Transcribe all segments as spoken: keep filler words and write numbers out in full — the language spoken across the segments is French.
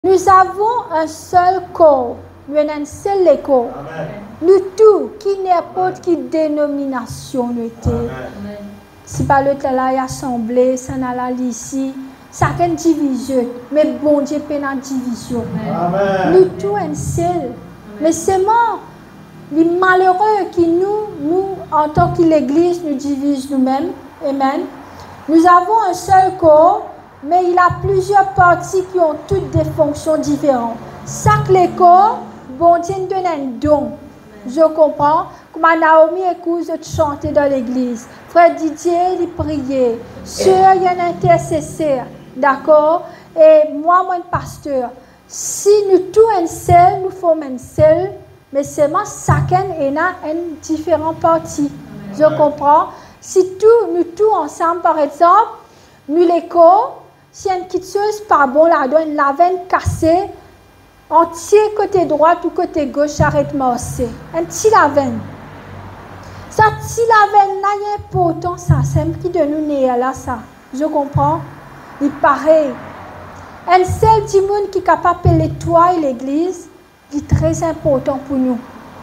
Nous avons un seul corps. Nous avons un seul corps. Nous tous, qui n'importe quelle dénomination nous était. Si par le tel a assemblée, ça n'a la ici, ça a une division. Mais bon Dieu, pas une division. Nous tous un seul. Mais c'est moi, les malheureux qui nous, nous, en tant que l'Église, nous divisent nous-mêmes. Amen. Nous avons un seul corps, mais il a plusieurs parties qui ont toutes des fonctions différentes. Chaque corps, bon Dieu nous donne un don. Je comprends. Comme Naomi écoute de chanter dans l'église. Frère Didier, il priait. Sœur, il y a un intercesseur. D'accord? Et moi, moi, un pasteur. Si nous tous un seul, nous formons un seul, mais seulement chacun a une différente partie. Je comprends. Si tous, nous tous ensemble, par exemple, nous les corps, si une petite chose pas bon, là, donne la veine cassée, entier côté droit ou côté gauche, arrête marcher. Un petit la veine. Ça, petit la veine là, il y a pourtant ça, c'est qui de nous né là, ça. Je comprends. Il paraît. Un seul monde qui est capable de nettoyer l'église, il est très important pour nous.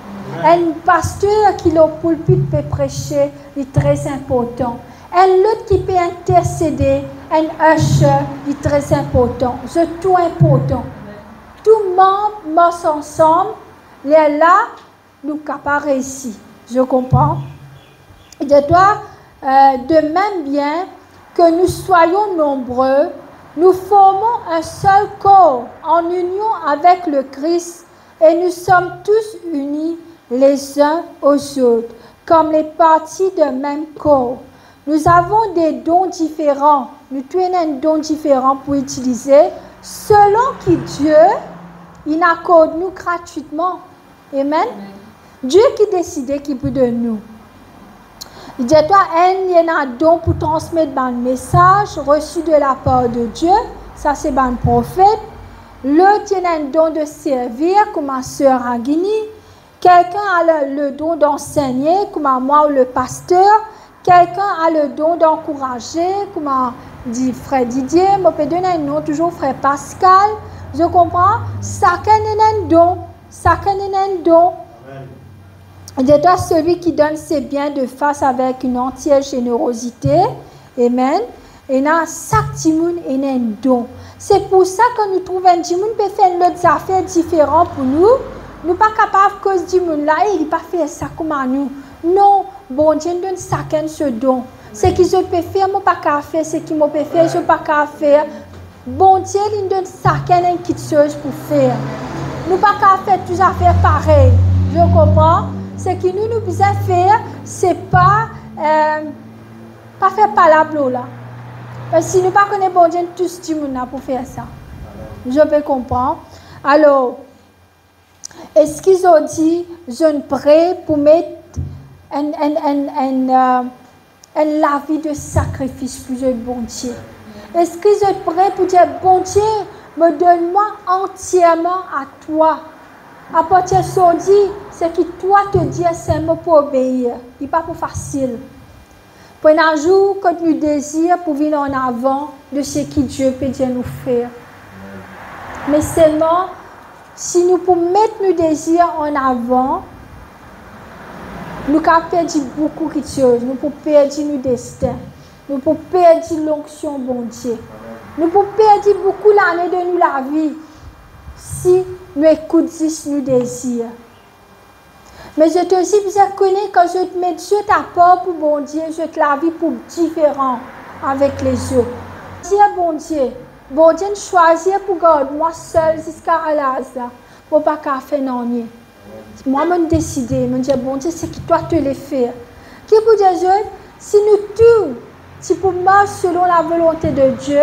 Un pasteur qui le pulpit peut prêcher, il est très important. Un autre qui peut intercéder, un usher, il est très important. C'est tout important. Tout le monde marche ensemble, les là, nous sommes capables de réussir. Je comprends. Je dois euh, de même bien que nous soyons nombreux, nous formons un seul corps en union avec le Christ et nous sommes tous unis les uns aux autres, comme les parties d'un même corps. Nous avons des dons différents. Nous avons un don différent pour utiliser selon qui Dieu il accorde nous gratuitement. Amen. Amen. Dieu qui décide qui peut de nous. Il dit toi, il y a un don pour transmettre un message reçu de la part de Dieu. Ça, c'est un prophète. L'autre, il y a un don de servir, comme ma soeur Aguini. Quelqu'un a le, le don d'enseigner, comme moi ou le pasteur. Quelqu'un a le don d'encourager, comme dit frère Didier. Je peux donner un nom, toujours frère Pascal. Je comprends. Chacun a un don. Chacun a un don. De toi, celui qui donne ses biens de face avec une entière générosité. Amen. Et dans chaque timoun, il y a un don. C'est pour ça que nous trouvons un timoun peut faire d'autres affaires différentes pour nous. Nous ne sommes pas capables, à cause du monde là, il ne pas faire ça comme nous. Non, bon Dieu nous donne chacun ce don. Ce que je peux faire, je ne peux pas faire. Ce que je peux faire, je ne peux pas faire. Bon Dieu nous donne chacun une petite chose pour faire. Nous ne pouvons pas faire toutes les affaires pareilles. Je comprends. Ce que nous nous devons faire, ce n'est pas, euh, pas faire palabre là. Parce que si nous ne connaissons pas bon Dieu, tous les gens pour faire ça. Je peux comprendre. Alors, est-ce qu'ils ont dit, je ne prêt pour mettre un, un, un, un, euh, un lavis de sacrifice pour le bon Dieu? Est-ce qu'ils sont prêts pour dire, bon Dieu, me donne-moi entièrement à toi? À partir de ce qu'on dit, c'est que toi te dis c'est mot pour obéir. Il n'est pas pour facile. Pour un jour que nous désirons pour venir en avant de ce que Dieu peut dire nous faire. Mais seulement, si nous pouvons mettre nos désirs en avant, nous pouvons perdre beaucoup de choses. Nous pouvons perdre nos destins. Nous pouvons perdre l'onction, bon Dieu. Nous pouvons perdre beaucoup l'année de nous la vie si nous écoutons nos désirs. Mais je te dis, vous connais quand je te mets Dieu ta part pour bon Dieu, je te la vie pour différent avec les autres. Dieu, bon Dieu, bon Dieu, choisir pour garder moi seul jusqu'à l'âge pour pas qu'à faire non. Moi, je décide, je dis, bon Dieu, c'est qui toi te le faire. Qui pour dire, si nous tous, si pour marcher selon la volonté de Dieu,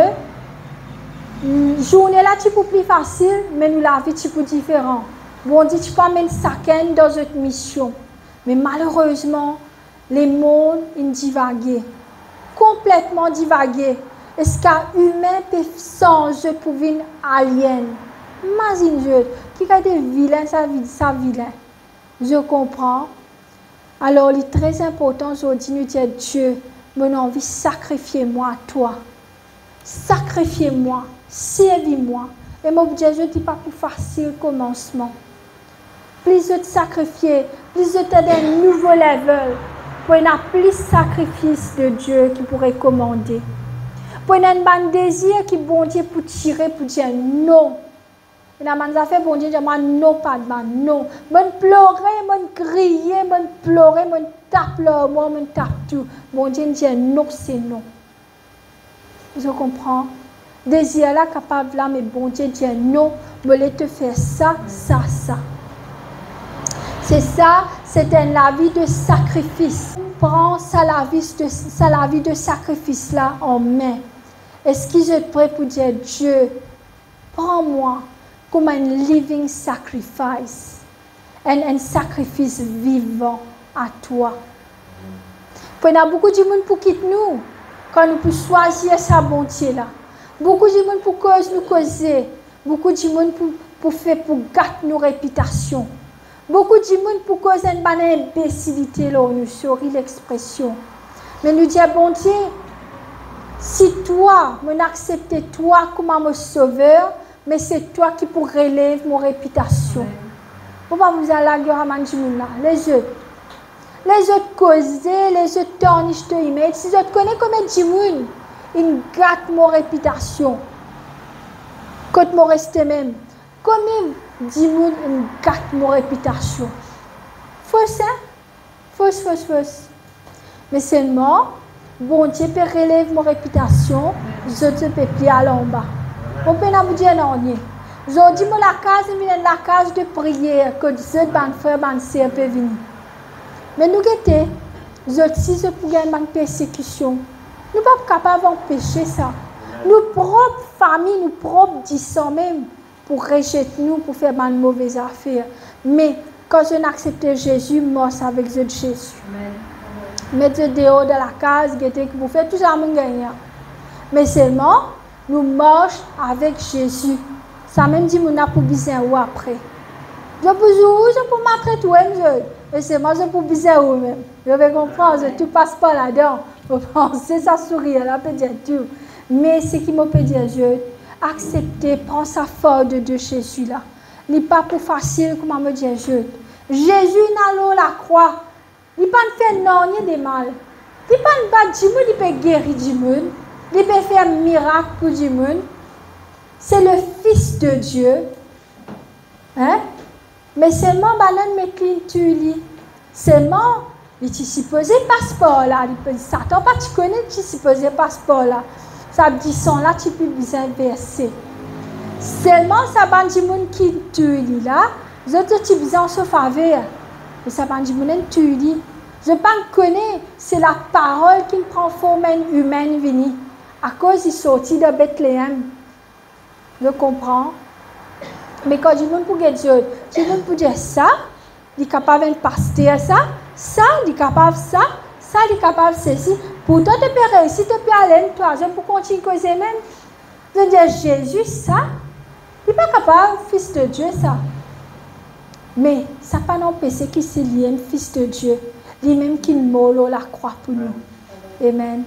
journée là, tu peux plus facile, mais nous la vie, tu peux différent. Bon Dieu, tu peux amener chacun dans une mission. Mais malheureusement, les mondes, ils divaguent. Complètement divagués. Est-ce qu'un humain peut changer pour une alien? Imagine, qui a des vilains, ça ça vilain. Je comprends. Alors, il est très important aujourd'hui de nous dire, Dieu, mon envie, sacrifiez-moi à toi. Sacrifiez-moi, servis-moi. Et mon Dieu, je ne dis pas pour facile commencement. Plus de sacrifier, plus de t'aider à un nouveau level. Pour un plus sacrifice de Dieu qui pourrait commander. Pour un bon désir qui bon Dieu pour tirer, pour dire non. Et dans mon fait bon Dieu, je dis non, pas de man, non. Mon pleurer, mon crier, mon pleurer, mon tape là, moi, mon tape tout. Bon Dieu dit non, c'est non. Je comprends. Désir là capable là, mais bon Dieu dit non, je vais te faire ça, ça, ça. C'est ça, c'est un vie de sacrifice. Prends sa la vie de, sa la vie de sacrifice là en main. Est-ce que je suis prêt pour dire Dieu, prends-moi comme un living sacrifice, un, un sacrifice vivant à toi. Il y a beaucoup de monde pour quitter nous quand nous pouvons choisir sa bonté là. Beaucoup de monde pour cause nous causer, beaucoup de monde pour pour faire pour gâter nos réputations. Beaucoup de monde pour cause une bonne imbécilité là, nous sourit l'expression. Mais nous disons bon Dieu, si toi, me acceptes toi comme mon sauveur, mais c'est toi qui pour relever mon réputation. Pourquoi vous allez à la guerre à Manjimouna? Les autres. Les autres causer, les autres tournent de email. Si je connais comme un Jimoun, ils gâtent mon réputation. Quand je reste même. Comme Jimoun, ils gâtent mon réputation. Fausse, hein? Fausse, fausse, fausse. Mais seulement, bon Dieu peut relever mon réputation, je ne peux plus aller en bas. On peut vous dire non. Je dis que la case est la case de prière que les frères et sœurs peuvent venir. Mais nous guettons, si je pouvais une persécution, nous ne sommes pas capables d'empêcher ça. Nos propres familles, nos propres dissents même, pour rejeter nous, pour faire de mauvaises affaires. Mais quand je n'accepte Jésus, moi, c'est avec Jésus. Mettez dehors de la case, guettez que vous faites tout ça, vous gagnez. Mais seulement, nous marchons avec Jésus. Ça même dit, nous avons besoin ou après. Je peux vous, je peux m'apprêter ou et c'est moi, je peux besoin ou même. Je vais comprendre, tout passe pas là-dedans. Vous pensez, ça sourit, là, peut dire tout. Mais ce qui me peut dire, je accepter, prendre sa force de Dieu Jésus là. Ce n'est pas pour facile, comment me dire, je. Jésus n'a pas la croix. Il ne peut pas faire non, il y a des mal. Il ne peut pas dire, il peut guérir du monde. Il peut faire un miracle pour du monde. C'est le Fils de Dieu. Hein? Mais seulement, il me clean tu lis. Seulement, il est supposé passeport là. Il Satan, pas tu connais, tu supposé passeport là. Ça dit son là, tu peux bien verser. Seulement, ça va dire qui tu lis là. Je te dis bien en ce faveur. Mais ça va dire tu lis. Je ne connais, c'est la parole qui prend forme humaine venue. À cause il sortit de Bethléem. Je comprends. Mais quand je dis pour Dieu, je dis pour dire ça, il est capable de pasteur ça, ça, il est capable ça, ça, il est capable ceci. Pourtant, tu peux réussir, tu peux aller toi, je peux continuer à causer même. Je dis Jésus, ça, il n'est pas capable, fils de Dieu, ça. Mais ça n'a pas empêché qu'il s'est lié, fils de Dieu. Lui-même qui molo la croix pour nous. Amen.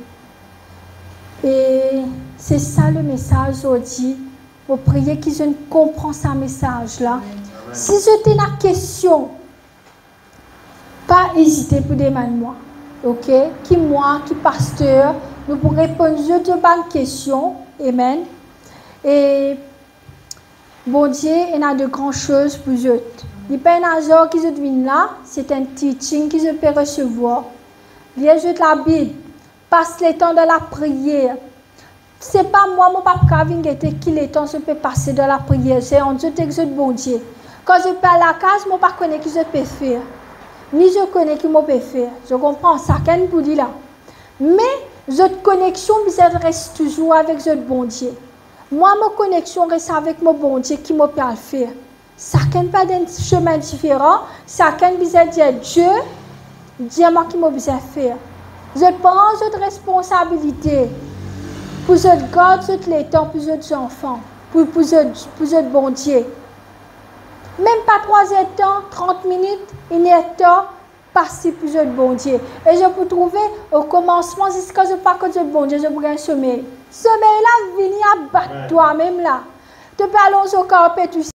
Et c'est ça le message aujourd'hui. Vous priez que je ne comprends ce message-là. Si je t'ai la question, pas hésiter pour demander moi. Ok? Qui moi, qui pasteur, nous pourrons répondre à de bonnes questions. Amen. Et bon Dieu, il y a de grandes choses pour eux. Il n'y a pas un jour qui se devine là, c'est un teaching que je peux recevoir. Viens juste la Bible, passe le temps de la prière. Ce n'est pas moi, mon papa, qui le temps je peux passer de la prière. C'est en Dieu que je bon Dieu. Quand je parle à la case, je ne connais pas ce que je peux faire. Ni je connais ce que je peux faire. Je comprends, ça qu'un vous dit là. Mais, cette connexion reste toujours avec ce bon Dieu. Moi, ma connexion reste avec mon bon Dieu qui me peut le faire. Chacun pas d'un chemin différent. Chacun besoin dire Dieu, dis-moi qui m'a besoin faire. Je prends cette responsabilité pour je garde tout les temps pour les enfants, pour pour pour le bon Dieu. Même pas trois heures de temps, trente minutes, une heure de temps, passer pour le bon Dieu. Et je peux trouver au commencement, jusqu'à ce pas que le bon Dieu, je pourrais un sommeil. Sommeil là, venir à battre toi-même là. Te parlons au corps, Père,